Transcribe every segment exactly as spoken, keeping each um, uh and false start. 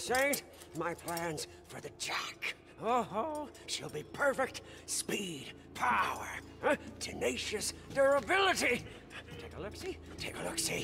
Saint, my plans for the Jack. Oh, oh, she'll be perfect. Speed, power, huh? Tenacious durability. Take a look-see, take a look-see.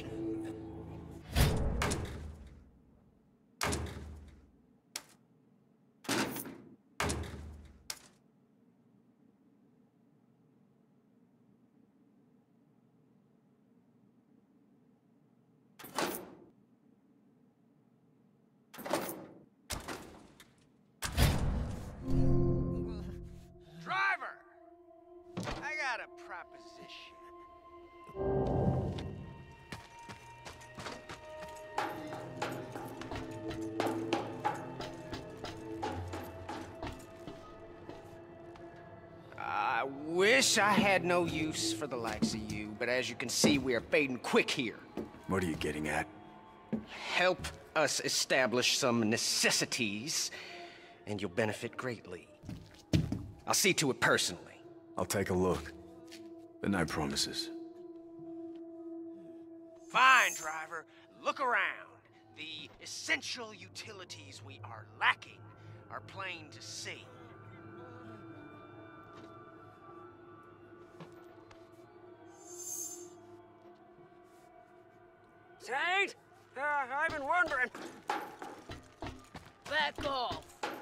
Proposition. I wish I had no use for the likes of you, but as you can see, we are fading quick here. What are you getting at? Help us establish some necessities, and you'll benefit greatly. I'll see to it personally. I'll take a look. But no promises. Fine, driver. Look around. The essential utilities we are lacking are plain to see. Saint, uh, I've been wondering. Back off.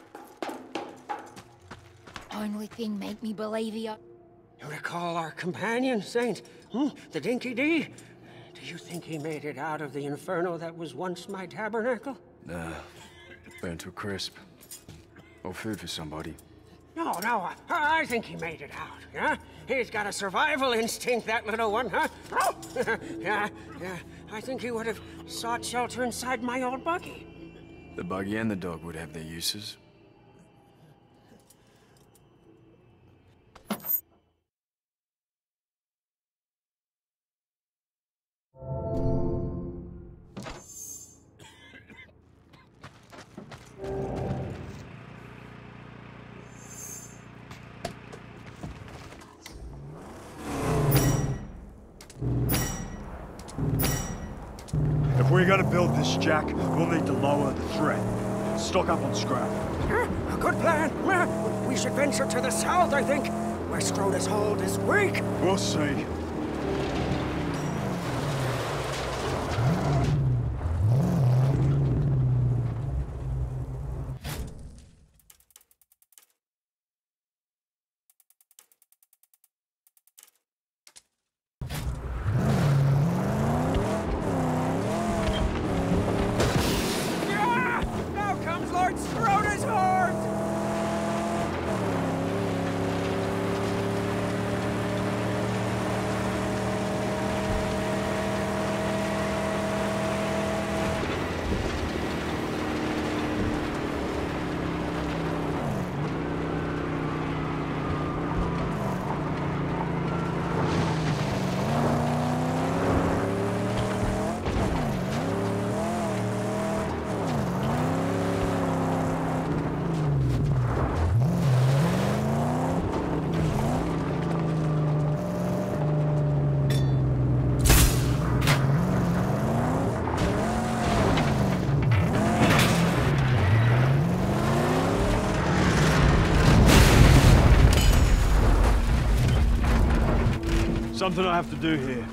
Only thing make me believe you. You recall our companion, Saint? Hmm? The Dinky D? Do you think he made it out of the inferno that was once my tabernacle? Nah. Burnt to a crisp. Or food for somebody. No, no, I, I think he made it out, yeah? He's got a survival instinct, that little one, huh? Oh! yeah, yeah. I think he would have sought shelter inside my old buggy. The buggy and the dog would have their uses. If we're gonna build this Jack, we'll need to lower the threat. Stock up on scrap. Yeah, a good plan. Uh, We should venture to the south, I think, where Scrota's hold is weak. We'll see. Something I have to do here.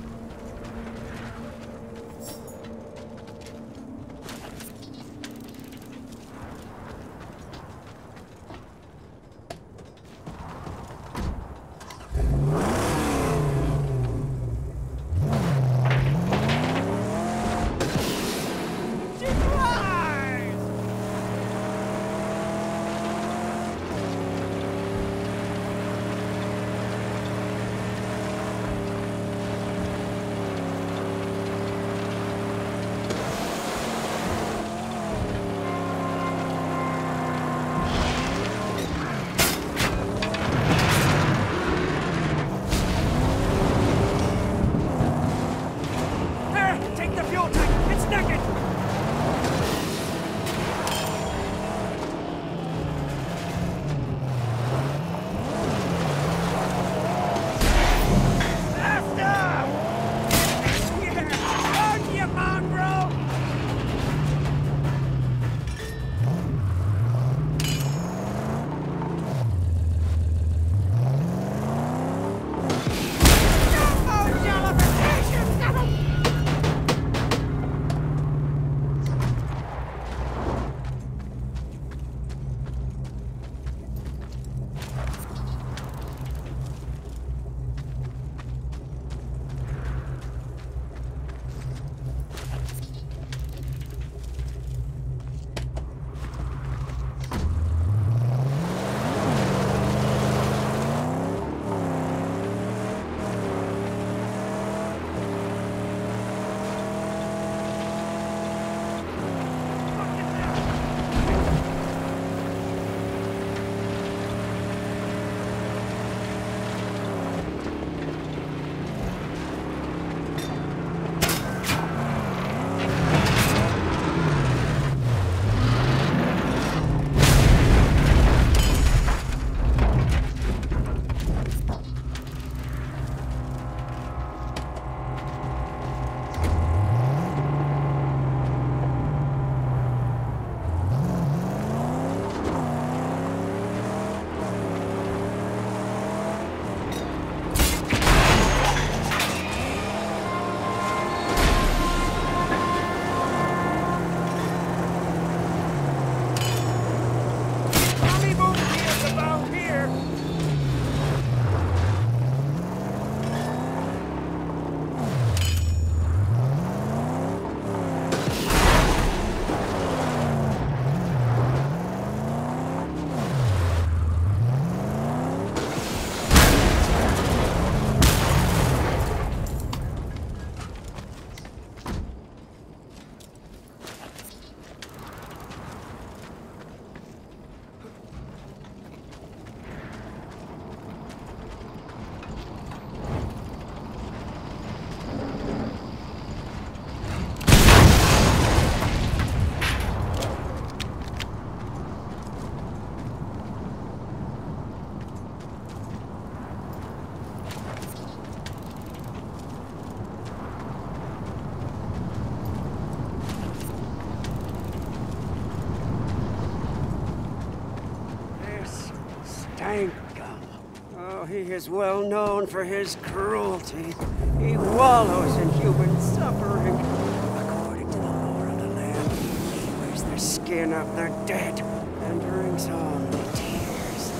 is well known for his cruelty. He wallows in human suffering. According to the lore of the land, he wears the skin of the dead and drinks only tears.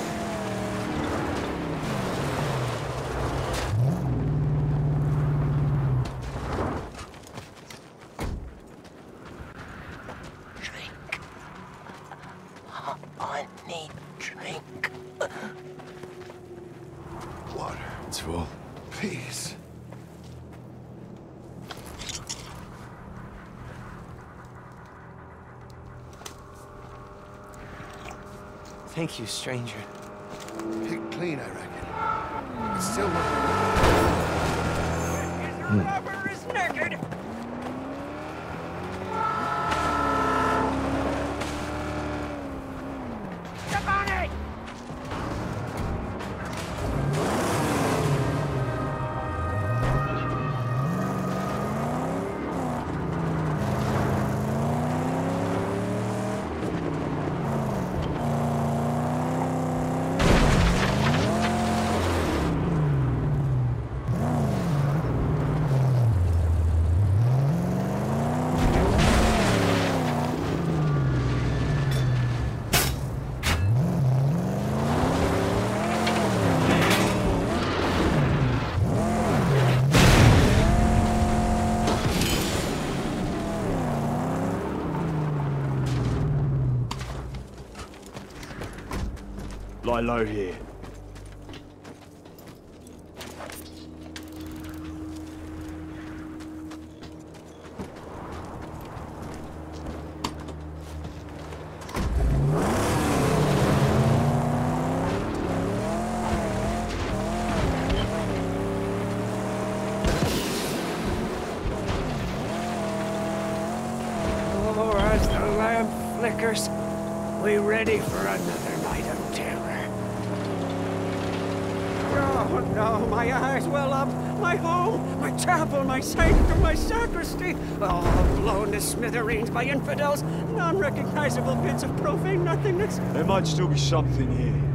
Drink. I need drink. Water. It's full. Peace. Thank you, stranger. Pick clean, I reckon. It's still not... His lover is naked! Step on it! Lie low here. Oh, as the lamp flickers, we ready for another night of terror. Oh no, my eyes well up, my home, my chapel, my sanctum, my sacristy, all blown to smithereens by infidels, non-recognizable bits of profane nothingness. There might still be something here.